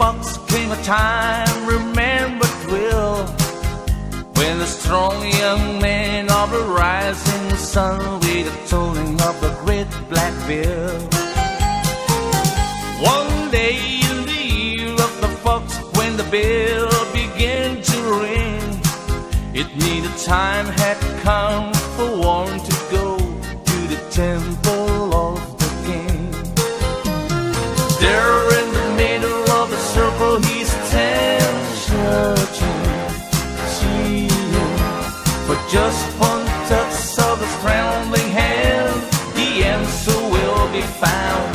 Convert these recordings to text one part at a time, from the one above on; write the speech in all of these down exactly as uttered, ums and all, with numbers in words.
fox came a time remembered well, when the strong young man of the rising sun with the tolling of the great black bell. One day in the year of the fox, when the bell began to ring, it needed time had come for one to go to the temple of the king. There in the middle of the circle he stands searching, seeing for just one touch of his trembling hand, the answer will be found.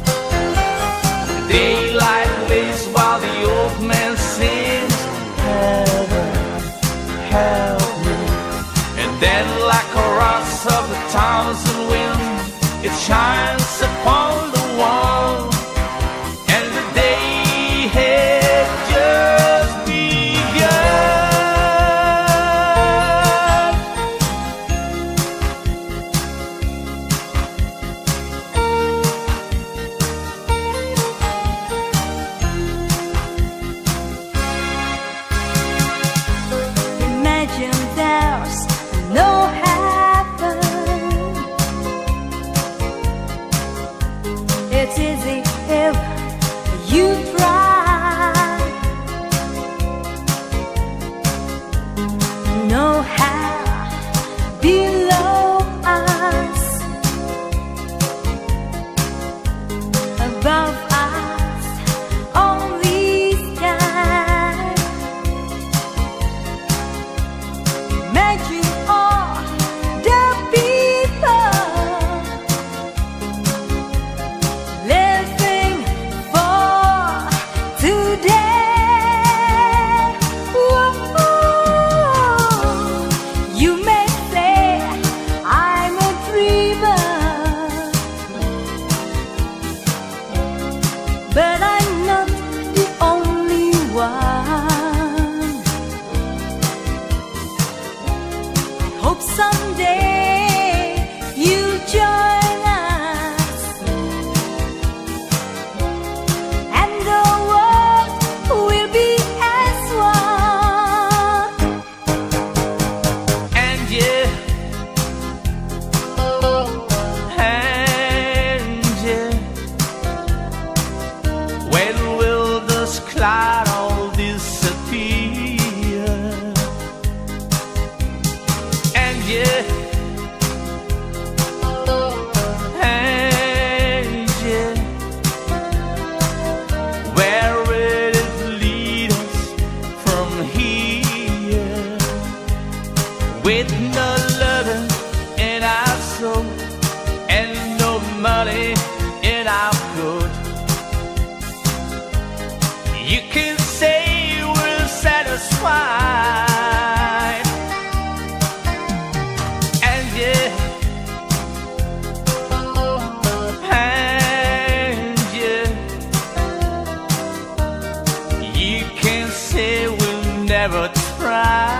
Daylight lays while the old man sings, heaven, help me. And then like a rush of the thousand winds, it shines upon the wall, and the day had just begun. Imagine there's no heaven. It's easy if you try. No hell below us, above us only sky. Imagine all the people living for today. Whoa. You may say I'm a dreamer, but I'm not the only one. Hope someday you'll join us, and the world will be as one. And yeah, and yeah, when will this cloud all disappear? And yeah, and yeah, where will it lead us from here? With no loving in our soul and no money in our good, you can say we're satisfied. And yeah, and yeah, you can say we'll never try.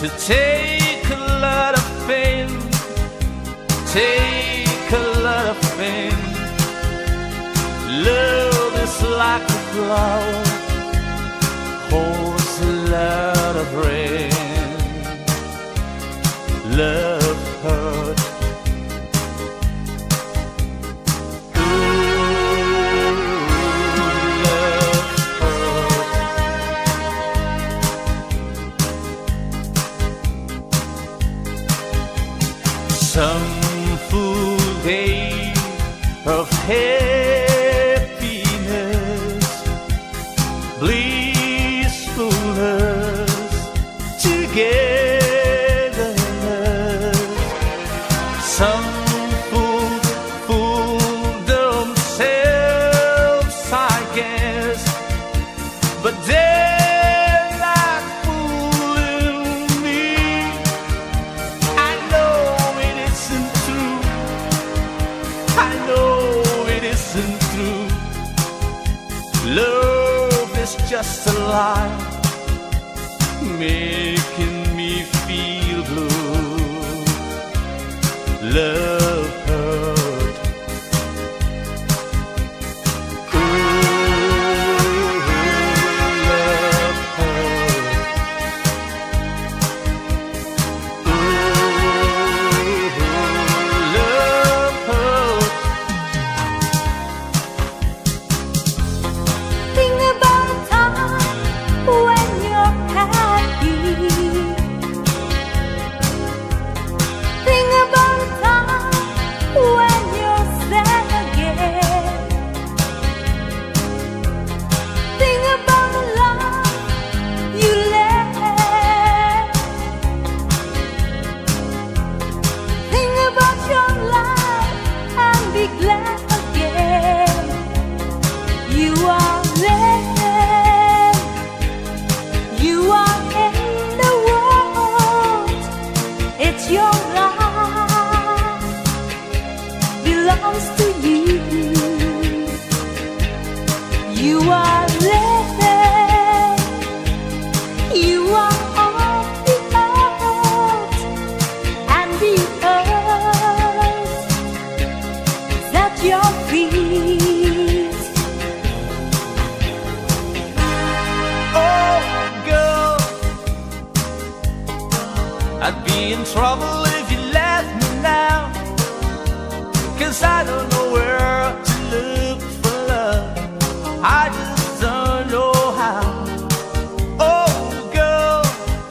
to take a lot of pain, take a lot of pain. Love is like a flower, holds a lot of rain. Love hurt. Some full day of happiness, blissfulness, togetherness. Some fool, fool themselves, I guess, but they're not fooling me. I know it isn't true. I know it isn't true. Love is just a lie, making me feel blue. Love hurt. Ooh, love hurt. Ooh, love hurt. Think about a time when you're happy. Think about a time when you're sad again. Think about the love you left. Think about your life and be glad again. You are left. You are in the world. It's your life, belongs to you. You are left. You are on the earth, and the earth is at your feet. Oh, girl, I'd be in trouble if you left me now, 'cause I don't know where to look for love. I just don't know how. Oh, girl,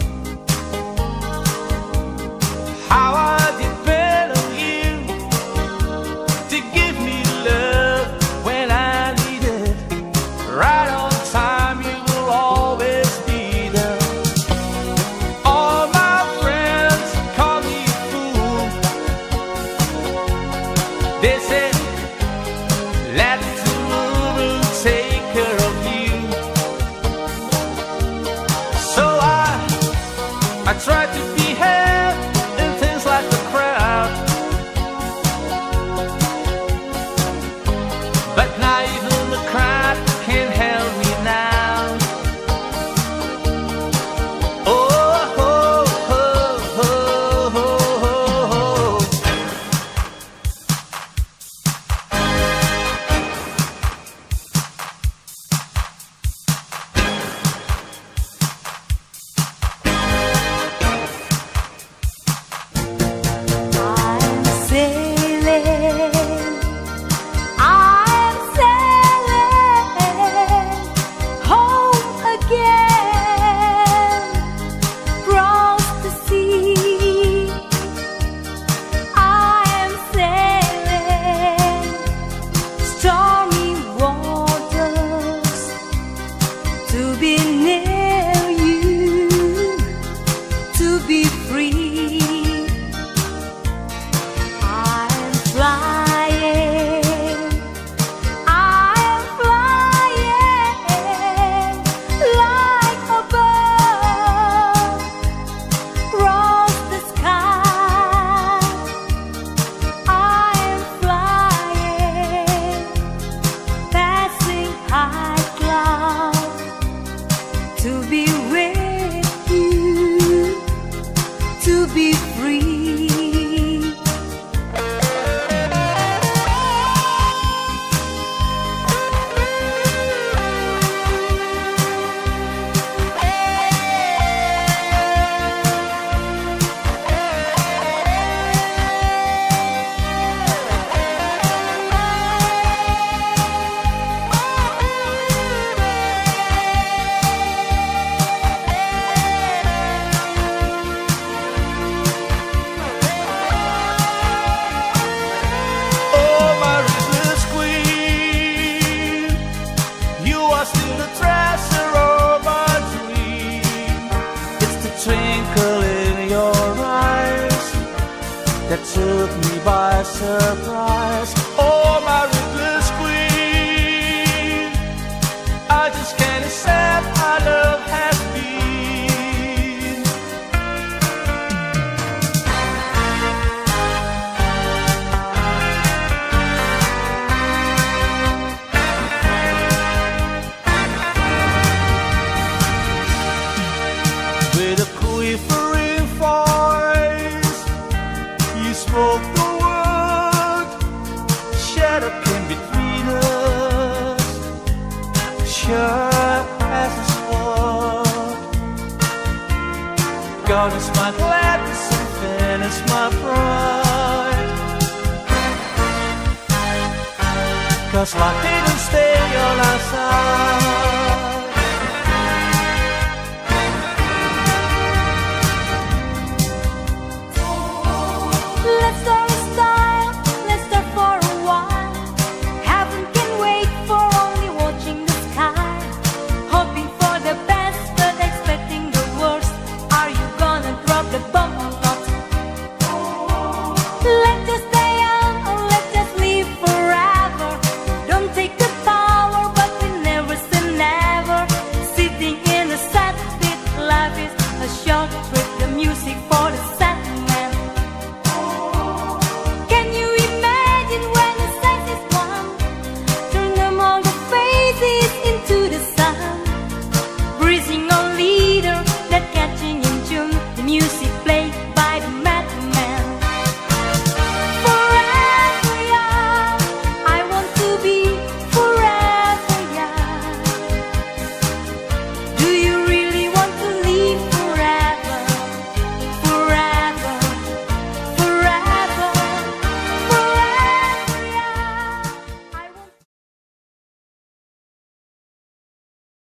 how I depend on you to give me love when I need it. Right on time, you will always be there. All my friends call me a fool. They say, let tomorrow take care of you. So I, I try to behave in things like the crowd, but not even the crowd can help me now. Oh, oh, oh, oh, oh, oh. I'm sailing, I'm sailing home again, across the sea. I'm sailing stormy waters to be near you, to be free. I'm flying, I'm flying like a bird across the sky. I'm flying, passing high clouds to be with you. took me by surprise. Oh, my ruthless queen, I just can't accept how love has been. With a quivering voice, you spoke the word, shadow came between us, sure as a sword. God is my gladness and Finn is my pride. 'Cause life didn't stay on our side.